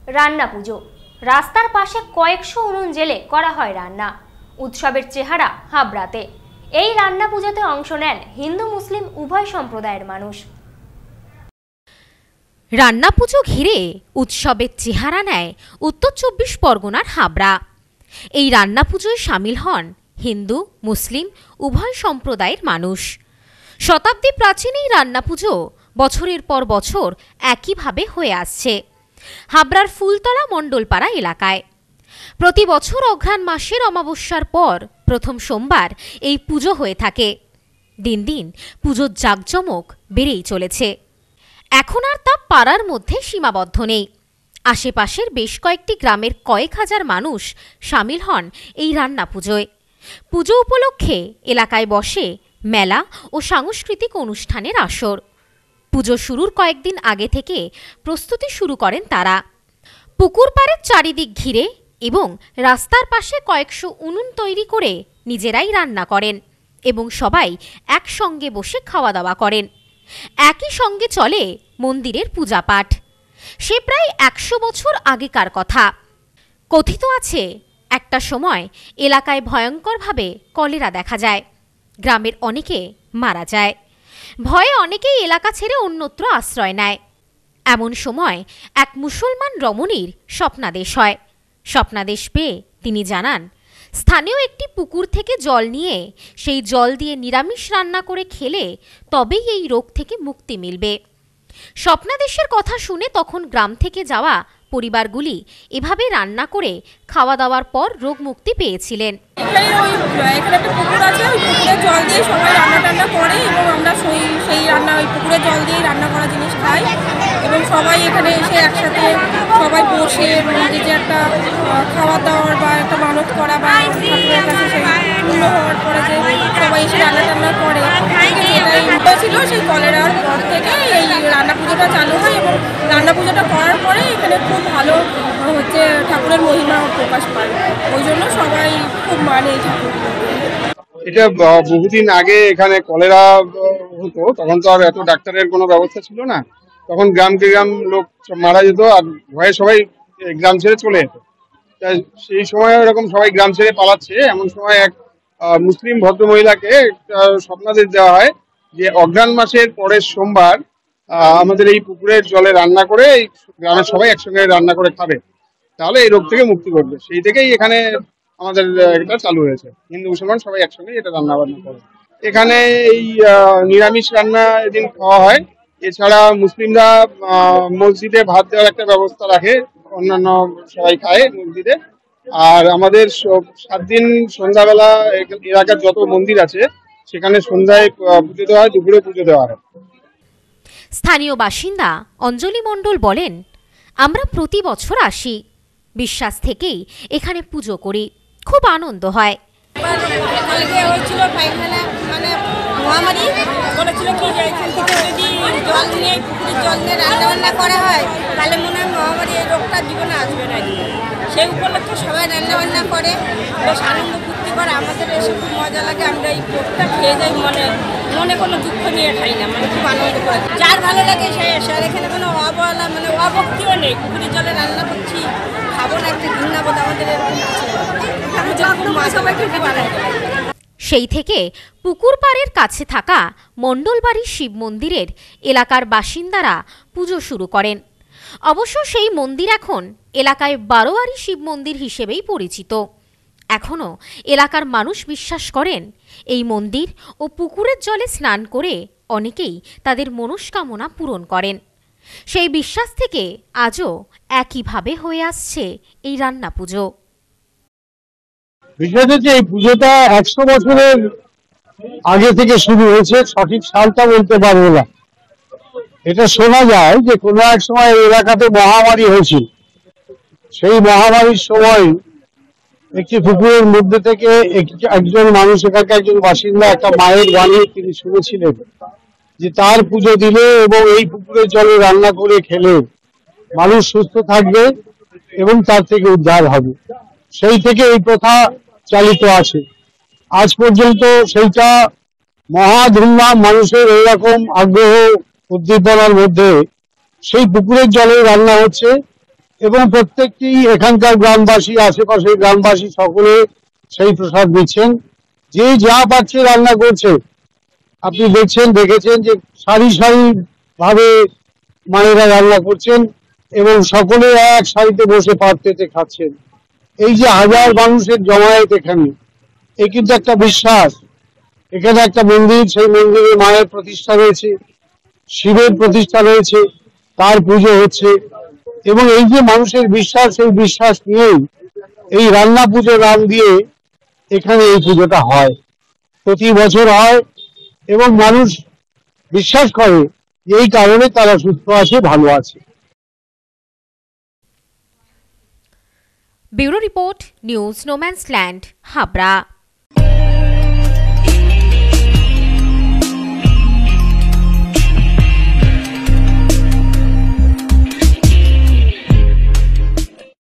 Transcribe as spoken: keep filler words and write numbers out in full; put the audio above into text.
রান্না পুজো। রাস্তার পাশে কয়েকশো উনুন জেলে করা হয় রান্না। উৎসবের চেহারা হাবড়াতে। এই রান্না পুজোতে অংশ নেন হিন্দু মুসলিম উভয় সম্প্রদায়ের মানুষ। রান্না পুজো ঘিরে উৎসবের চেহারা নেয় উত্তর চব্বিশ পরগনার হাবড়া। এই রান্না পুজোয় সামিল হন হিন্দু মুসলিম উভয় সম্প্রদায়ের মানুষ। শতাব্দী প্রাচীন এই রান্না পুজো বছরের পর বছর একইভাবে হয়ে আসছে হাবড়ার ফুলতলা মণ্ডলপাড়া এলাকায়। প্রতি বছর অঘ্রাণ মাসের অমাবস্যার পর প্রথম সোমবার এই পুজো হয়ে থাকে। দিন দিন পুজোর জাঁকজমক বেড়েই চলেছে। এখন আর তা পাড়ার মধ্যে সীমাবদ্ধ নেই। আশেপাশের বেশ কয়েকটি গ্রামের কয়েক হাজার মানুষ সামিল হন এই রান্না পুজোয়। পুজো উপলক্ষে এলাকায় বসে মেলা ও সাংস্কৃতিক অনুষ্ঠানের আসর। পুজো শুরুর কয়েকদিন আগে থেকে প্রস্তুতি শুরু করেন তারা। পুকুর পাড়ের চারিদিক ঘিরে এবং রাস্তার পাশে কয়েকশো উনুন তৈরি করে নিজেরাই রান্না করেন এবং সবাই একসঙ্গে বসে খাওয়া দাওয়া করেন। একই সঙ্গে চলে মন্দিরের পূজা পাঠ। সে প্রায় একশো বছর আগেকার কথা। কথিত আছে একটা সময় এলাকায় ভয়ঙ্করভাবে কলেরা দেখা যায়। গ্রামের অনেকে মারা যায়। ভয়ে অনেকেই এলাকা ছেড়ে অন্যত্র আশ্রয় নেয়। এমন সময় এক মুসলমান রমণীর স্বপ্নাদেশ হয়। স্বপ্নাদেশ পেয়ে তিনি জানান স্থানীয় একটি পুকুর থেকে জল নিয়ে সেই জল দিয়ে নিরামিষ রান্না করে খেলে তবেই এই রোগ থেকে মুক্তি মিলবে। স্বপ্নাদেশের কথা শুনে তখন গ্রাম থেকে যাওয়া পরিবারগুলি এভাবে রান্না করে খাওয়া দাওয়ার পর রোগ মুক্তি পেয়েছিলেন। এখানে ওই এখানে একটা পুকুর আছে, ওই পুকুরের জল দিয়ে সবাই রান্না টান্না করে এবং আমরা সেই সেই রান্না ওই পুকুরের জল দিয়েই রান্না করা জিনিস খাই এবং সবাই এখানে এসে একসাথে সবাই বসে যে একটা খাওয়া দাওয়ার বা একটা মানত করা বা ঠাকুরের কাছে সেই পূর্ণ হওয়ার পরে যে সবাই এসে রান্না টান্না করে এটাই ছিল। সেই কলেরার পর থেকে এই রান্না পুজোটা চালু হয় এবং রান্না পুজোটা করার পরে এখানে খুব ভালো হচ্ছে ঠাকুরের মহিমা প্রকাশ পায়। ওই জন্য সবাই খুব মানে এই ঠাকুর। এটা বহুদিন আগে এখানে কলেরা হতো, তখন তো আর এত ডাক্তারের কোনো ব্যবস্থা ছিল না। তখন গ্রামকে গ্রাম লোক মারা যেত আর ভয়ে সবাই গ্রাম ছেড়ে চলে যেত। তাই সেই সময় এরকম সবাই গ্রাম ছেড়ে পালাচ্ছে, এমন সময় এক মুসলিম ভদ্রমহিলাকে স্বপ্নাদেশ দেওয়া হয় যে অঘ্রাণ মাসের পরের সোমবার আমাদের এই পুকুরের জলে রান্না করে এই গ্রামের সবাই একসঙ্গে রান্না করে খাবে, তাহলে এই রোগ থেকে মুক্তি করবে। সেই থেকেই এখানে আমাদের এটা চালু হয়েছে। হিন্দু মুসলমান সবাই একসঙ্গে এটা রান্না বান্না করে। এখানে এই নিরামিষ রান্না এদিন খাওয়া হয়। এছাড়া মুসলিমরা মসজিদে ভাত দেওয়ার একটা ব্যবস্থা রাখে, অন্যান্য সবাই খায় মসজিদে। আর আমাদের সাত দিন সন্ধ্যাবেলা এলাকার যত মন্দির আছে সেখানে সন্ধ্যায় পুজো দেওয়া হয়, দুপুরে পুজো দেওয়া হয়। স্থানীয় বাসিন্দা অঞ্জলি মণ্ডল বলেন, আমরা প্রতি বছর আসি, বিশ্বাস থেকেই এখানে পুজো করি, খুব আনন্দ হয়। মহামারী বলেছিল কি যে এখান থেকে যদি জল নিয়ে পুকুরের জল নিয়ে রান্না বান্না করা হয় তাহলে মনে হয় মহামারী এই রোগটা জীবনে আসবে না। সেই উপলক্ষে সবাই রান্না বান্না করে, বেশ আনন্দ ফুর্তি করে। আমাদের এসে খুব মজা লাগে। আমরা এই ভোগটা খেয়ে যাই, মনে মনে কোনো দুঃখ নিয়ে খাই না, মানে খুব আনন্দ করে। যার ভালো লাগে সে এসে, আর এখানে কোনো অবহেলা মানে অভক্তিও নেই। পুকুরের জলে রান্না করছি, খাবো না একটা ঘৃণাবোধ আমাদের এরকম আছে। সবাইকে খুব আনন্দ লাগে। সেই থেকে পুকুর পাড়ের কাছে থাকা মণ্ডলবাড়ির শিব মন্দিরের এলাকার বাসিন্দারা পুজো শুরু করেন। অবশ্য সেই মন্দির এখন এলাকায় বারোয়ারি শিব মন্দির হিসেবেই পরিচিত। এখনও এলাকার মানুষ বিশ্বাস করেন এই মন্দির ও পুকুরের জলে স্নান করে অনেকেই তাদের মনস্কামনা পূরণ করেন। সেই বিশ্বাস থেকে আজও একইভাবে হয়ে আসছে এই রান্না পুজো। বিষয় হচ্ছে এই পুজোটা একশো বছরের আগে থেকে শুরু হয়েছে, সঠিক সালটা বলতে পারবো না। এটা শোনা যায় যে কোনো এক সময় এই এলাকাতে মহামারী হয়েছিল। সেই মহামারীর সময় একটি পুকুরের মধ্যে থেকে একজন মানুষ, এখানকার একজন বাসিন্দা, একটা মায়ের বাণী তিনি শুনেছিলেন যে তার পুজো দিলে এবং এই পুকুরের জলে রান্না করে খেলে মানুষ সুস্থ থাকবে এবং তার থেকে উদ্ধার হবে। সেই থেকে এই প্রথা চালিত আছে আজ পর্যন্ত। সেইটা মহা ধুমধাম, মানুষের এইরকম আগ্রহ উদ্দীপনার মধ্যে সেই পুকুরের জলে রান্না হচ্ছে এবং প্রত্যেকটি এখানকার গ্রামবাসী, আশেপাশের গ্রামবাসী সকলে সেই প্রসাদ দিচ্ছেন। যে যা পাচ্ছে রান্না করছে। আপনি দেখছেন, দেখেছেন যে সারি সারি ভাবে মায়েরা রান্না করছেন এবং সকলে এক সারিতে বসে পাত পেতে খাচ্ছেন। এই যে হাজার মানুষের জমায়েত এখানে, এ কিন্তু একটা বিশ্বাস। এখানে একটা মন্দির, সেই মন্দিরে মায়ের প্রতিষ্ঠা রয়েছে, শিবের প্রতিষ্ঠা রয়েছে, তার পুজো হচ্ছে এবং এই যে মানুষের বিশ্বাস, সেই বিশ্বাস নিয়েই এই রান্না পুজো নাম দিয়ে এখানে এই পুজোটা হয়, প্রতি বছর হয় এবং মানুষ বিশ্বাস করে এই কারণে তারা সুস্থ আছে, ভালো আছে। Bureau report, news no man's land, Habra.